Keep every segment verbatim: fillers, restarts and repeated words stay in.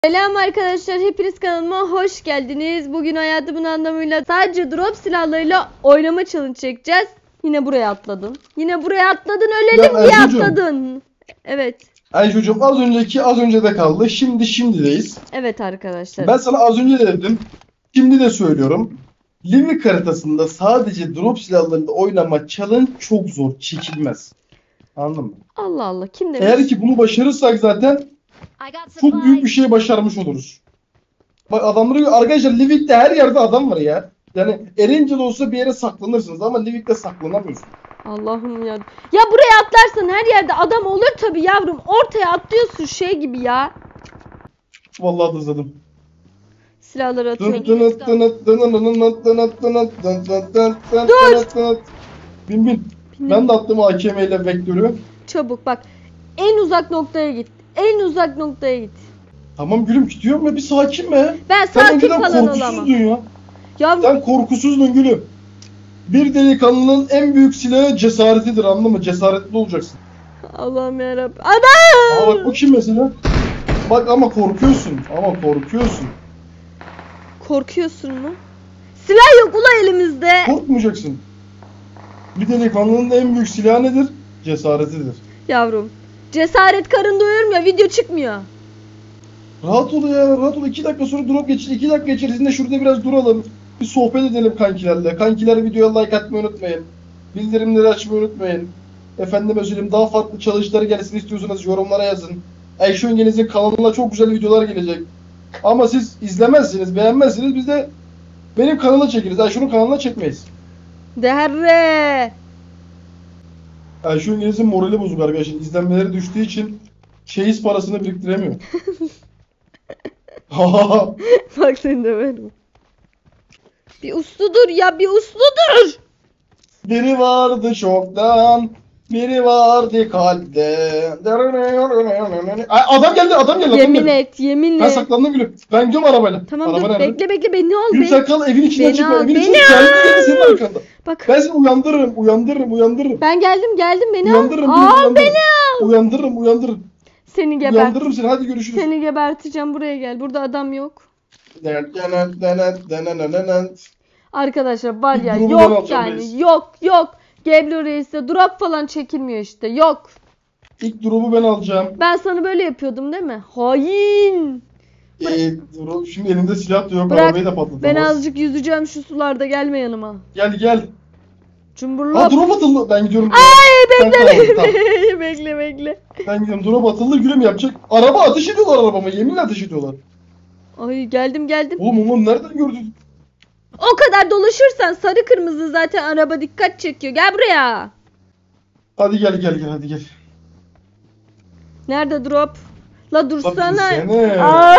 Selam arkadaşlar, hepiniz kanalıma hoş geldiniz. Bugün hayatımın anlamıyla sadece drop silahlarıyla oynama challenge çekeceğiz. Yine buraya atladın. Yine buraya atladın, ölelim Ya, diye Ayşe'cim. atladın. Evet. Ayşe'cim az önceki az önce de kaldı. Şimdi şimdideyiz. Evet arkadaşlar. Ben sana az önce de dedim. Şimdi de söylüyorum. Livik haritasında sadece drop silahlarıyla oynama challenge çok zor. Çekilmez. Anladın mı? Allah Allah, kim demiş? Eğer ki bunu başarırsak zaten çok büyük bir şey başarmış oluruz. Bak adamları arkadaşlar Livik'te her yerde adam var ya. Yani Erencil olsa bir yere saklanırsınız ama Livik'te saklanamıyorsun. Allah'ım ya. Ya buraya atlarsan her yerde adam olur tabii yavrum. Ortaya atlıyorsun şey gibi ya. Vallahi hızladım. Silahları atıyorum. Dur. Bin bin. Ben de attım A K M ile vektörü. Çabuk bak. En uzak noktaya git. En uzak noktaya git. Tamam gülüm gidiyorum ya bir sakin be. Ben Sen sakin önceden falan olamam. korkusuzdun ya. Yavrum. Sen korkusuzdun gülüm. Bir delikanlının en büyük silahı cesaretidir, anladın mı? Cesaretli olacaksın. Allah'ım yarabbim. Adam! Aa bak bu kim mesela? Bak ama korkuyorsun. Ama korkuyorsun. Korkuyorsun mu? Silah yok ula elimizde. Korkmayacaksın. Bir delikanlının en büyük silahı nedir? Cesaretidir. Yavrum. Cesaret karın doyurum ya, video çıkmıyor. Rahat ol ya, rahat ol. İki dakika sonra drop geçir. İki dakika içerisinde şurada biraz duralım. Bir sohbet edelim kankilerle. Kankiler videoya like atmayı unutmayın. Bildirimleri açmayı unutmayın. Efendime söyleyeyim, daha farklı challenge'lar gelsin istiyorsanız yorumlara yazın. Ayşe Öngeniz'in kanalına çok güzel videolar gelecek. Ama siz izlemezsiniz, beğenmezsiniz. Biz de benim kanala çekeriz. Ayşe'nin kanalına çekmeyiz. Derre. Ayşe Öngeniz'in morali bozuk arkadaşlar. İzlenmeleri düştüğü için çeyiz parasını biriktiremiyor. Bak seni de benim. Bir usludur ya, bir usludur. Biri vardı çoktan, biri vardı kalpte. Ay, adam geldi, adam geldi. Yemin adam geldi. et, yemin Ben et. saklandım gülüm. Ben gidiyorum arabayla. Tamam Araba dur, nerede? bekle bekle beni al Gülüm be. sen kal, evin içinden Beni çıkma. al, Evin beni içinden geldi geldi senin al. arkanda. Bak. Ben seni uyandırırım, uyandırırım, uyandırırım. Ben geldim geldim beni Uyandırırım, al. gülüm, Al uyandırırım. beni al. Uyandırırım, uyandırırım. Seni gebert. Uyandırırım seni, hadi görüşürüz. Seni geberteceğim, buraya gel. Burada adam yok. Arkadaşlar var ya, Bir grubu ben yok alacağım yani reis. yok yok. Geblo Reis'te drop falan çekilmiyor işte, yok. İlk drop'u ben alacağım. Ben sana böyle yapıyordum değil mi? Hain. Ee, drop, şimdi elimde silah da yok, Bırak, arabayı da patlatamaz. ben azıcık yüzeceğim şu sularda, gelme yanıma. Gel gel. Ha Cumburlop. drop atıldı. Ben gidiyorum. Ay Sen bekle kal, bekle. tamam. bekle bekle. Ben gidiyorum. Drop atıldı, gülüm yapacak. Araba ateş ediyorlar arabama. Yeminle ateş ediyorlar. Ay geldim geldim. Oğlum onu nereden gördün? O kadar dolaşırsan sarı kırmızı zaten araba dikkat çekiyor. Gel buraya. Hadi gel gel gel hadi gel. Nerede drop? La dursana. binsene. Aa!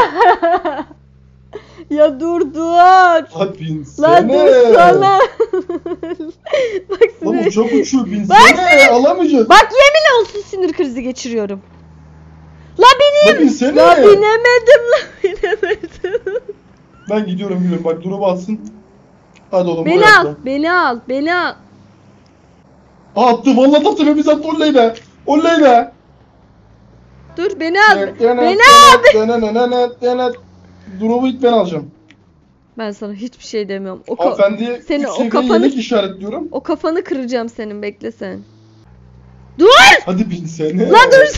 Ya dur dur. Hadi binsene. La dursana. Bak Lan sinir. uçak uçuyor, binsene. Bak sinir. Alamayacağız. Bak yemin olsun sinir krizi geçiriyorum. La La bineyim. binsene. La binemedim la binemedim. Ben gidiyorum gülüm, bak drop atsın. Hadi oğlum Beni buraya al, atla. beni al, beni al. Aa, attı vallahi attı, hepimiz attı, oley be. Oley be. Dur beni al. Beni al. Drop'u ilk ben alacağım. Ben sana hiçbir şey demiyorum. O, ka- Hanımefendiye Seni üç o seviye kafanı- yelek işaretliyorum. o kafanı kıracağım senin, bekle sen. Dur! Hadi binsene. Lan dur!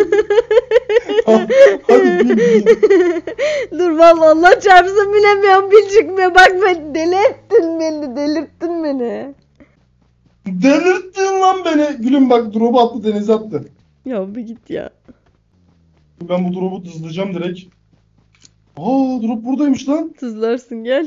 Hadi bin bin. Dur vallahi Allah çarpsın bilemiyorum, bil çıkmıyor. Bak ben deli ettin beni, delirttin beni. Delirttin lan beni. Gülüm bak drop'u attı, denize attı. Ya bir git ya. Ben bu drop'u hızlayacağım direkt. Aa drop buradaymış lan. Tuzlarsın gel.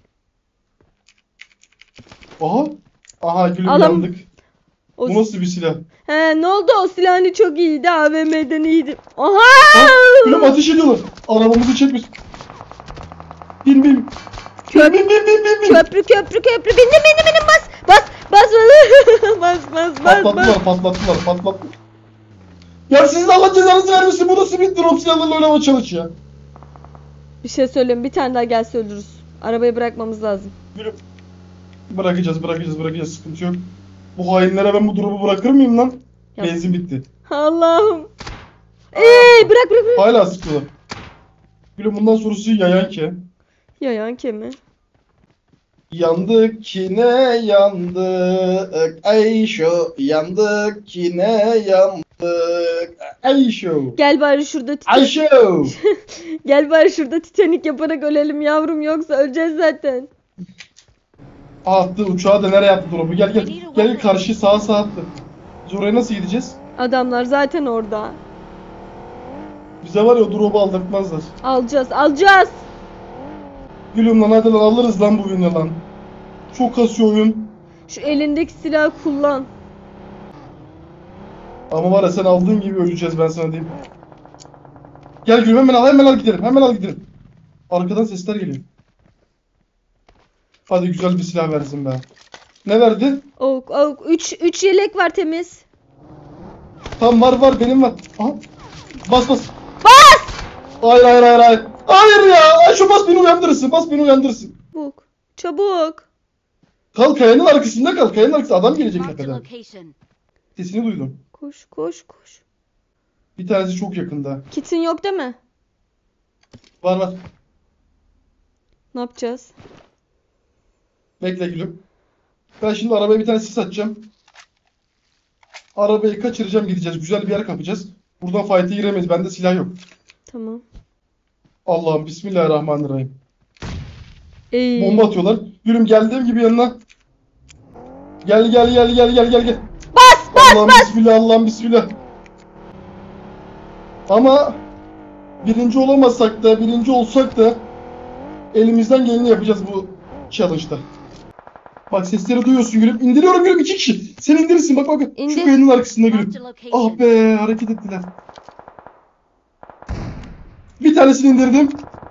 Aha. Aha gülüm Alam- yandık. O... Bu nasıl bir silah? He ne oldu, o silahını çok iyiydi, A V M'den iyiydi. Aha! Aa, gülüm ateş ediyorlar. Arabamızı çekmiş. Bin bin. Köp- Bin bin bin bin bin. Köprü köprü köprü, bindim bindim bindim, bas bas bas bas bas bas bas bas. Patlattılar patlattılar patlattılar. Ya sizin Allah cezanızı vermesin, bu nasıl bir drop silahlarla oynama çalış ya. Bir şey söyleyeyim, bir tane daha gelse öldürürüz. Arabayı bırakmamız lazım. Gülüm. Bırakacağız bırakacağız bırakacağız, sıkıntı yok. Bu hainlere ben bu drop'u bırakır mıyım lan? Ya. Benzin bitti. Allah'ım. Eee bırak bırak bırak. Hala sıkıyorlar. Gülüm bundan sonrası yayan ki. Yayan kemi. Yandık yine yandık Ayşo. Yandık yine yandık Ayşo. Gel bari şurada Titanic. Ayşo. Gel bari şurada Titanic yaparak ölelim yavrum, yoksa öleceğiz zaten. Attı uçağı da nereye attı drop'u? Gel gel. Gel gel karşı sağa sağa attı. Biz oraya nasıl gideceğiz? Adamlar zaten orada. Bize var ya o drop'u aldırtmazlar. Alacağız, alacağız. Gülüm lan hadi lan alırız lan bu win'i lan. Çok kasıyor oyun. Şu elindeki silahı kullan. Ama var ya sen aldığın gibi öleceğiz ben sana diyeyim. Gel gülüm hemen al hemen al gidelim hemen al gidelim. Arkadan sesler geliyor. Hadi güzel bir silah versin be. Ne verdi? Ok, ok. Üç, üç yelek var temiz. Tam var var benim var. Aha. Bas bas. Bas! Hayır hayır hayır hayır. Hayır ya. Ay şu bas beni uyandırırsın. Bas beni uyandırırsın. Çabuk. Çabuk. Kal kayanın arkasında kal. Kayanın arkasında adam gelecek Marked a tepeden. location. Sesini duydum. Koş, koş, koş. Bir tanesi çok yakında. Kitin yok değil mi? Var var. Ne yapacağız? Bekle gülüm. Ben şimdi arabaya bir tane sis atacağım. Arabayı kaçıracağım gideceğiz. Güzel bir yer kapacağız. Buradan fight'e giremeyiz. Bende silah yok. Tamam. Allah'ım bismillahirrahmanirrahim. Ey. Bomba atıyorlar. Gülüm geldiğim gibi yanına. Gel gel gel gel gel gel gel. Bas, bas, Allah'ım bas. bismillah Allah'ım bismillah. Ama birinci olamazsak da birinci olsak da elimizden geleni yapacağız bu challenge'da. Bak sesleri duyuyorsun gülüm. İndiriyorum gülüm iki kişi. Sen indirirsin bak bak. İndir. Şu kayanın arkasında gülüm. Marked a location. Ah be hareket ettiler. Bir tanesini indirdim.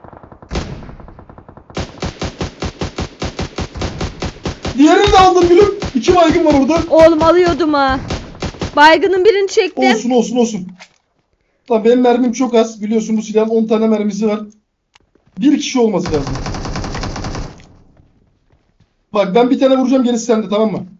Diğerini de aldım gülüm. İki baygın var orada. Oğlum alıyordum ha. Baygının birini çektim. Olsun olsun olsun. Lan benim mermim çok az. Biliyorsun bu silahın on tane mermisi var. Bir kişi olması lazım. Bak ben bir tane vuracağım gerisi sende tamam mı?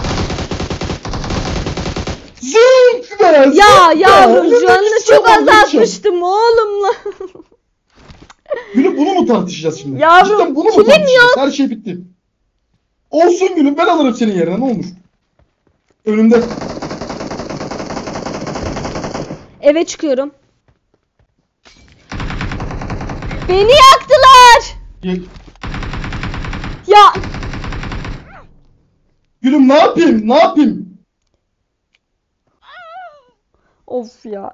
Zınk be! Ya zınk be! yavrum Elimdeki canını silahı çok almayacağım. azaltmıştım oğlumla. Gülüm bunu mu tartışacağız şimdi? Yavrum, Cidden bunu mu kilim tartışacağız? Her şey bitti. Olsun gülüm ben alırım senin yerine ne olur. Önümde. Eve çıkıyorum. Beni yaktılar. Gel. Ya Gülüm ne yapayım? Ne yapayım? of ya.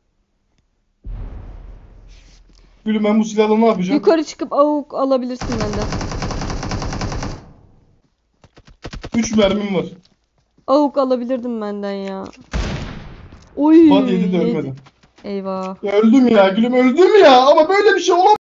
Gülüm ben bu silahla ne yapacağım? Yukarı çıkıp avuk alabilirsin benden. Üç mermim var. Avuk alabilirdim benden ya. Oy. Bad yedi de yedi. ölmedi. Eyvah. Ya öldüm ya gülüm öldüm ya ama böyle bir şey olamaz.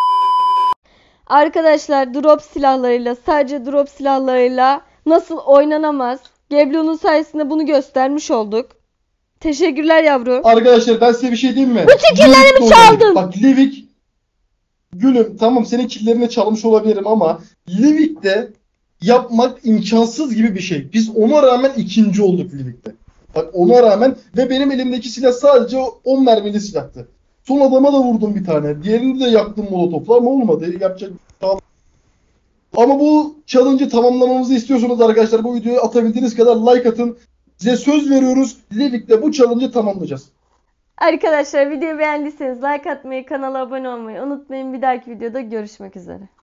Arkadaşlar drop silahlarıyla, sadece drop silahlarıyla nasıl oynanamaz? Geblo'nun sayesinde bunu göstermiş olduk. Teşekkürler yavru. Arkadaşlar ben size bir şey diyeyim mi? Bütün killerimi Livik de çaldın. oynadık. Bak Livik gülüm tamam senin killerini çalmış olabilirim ama Livik'te yapmak imkansız gibi bir şey. Biz ona rağmen ikinci olduk Livik'te. Bak ona rağmen ve benim elimdeki silah sadece on mermili silahtı. Son adama da vurdum bir tane. Diğerini de yaktım molotofla ama olmadı. Yapacak tamam. Ama bu challenge'ı tamamlamamızı istiyorsanız arkadaşlar bu videoyu atabildiğiniz kadar like atın. Size söz veriyoruz. Livik'te bu challenge'ı tamamlayacağız. Arkadaşlar videoyu beğendiyseniz like atmayı, kanala abone olmayı unutmayın. Bir dahaki videoda görüşmek üzere.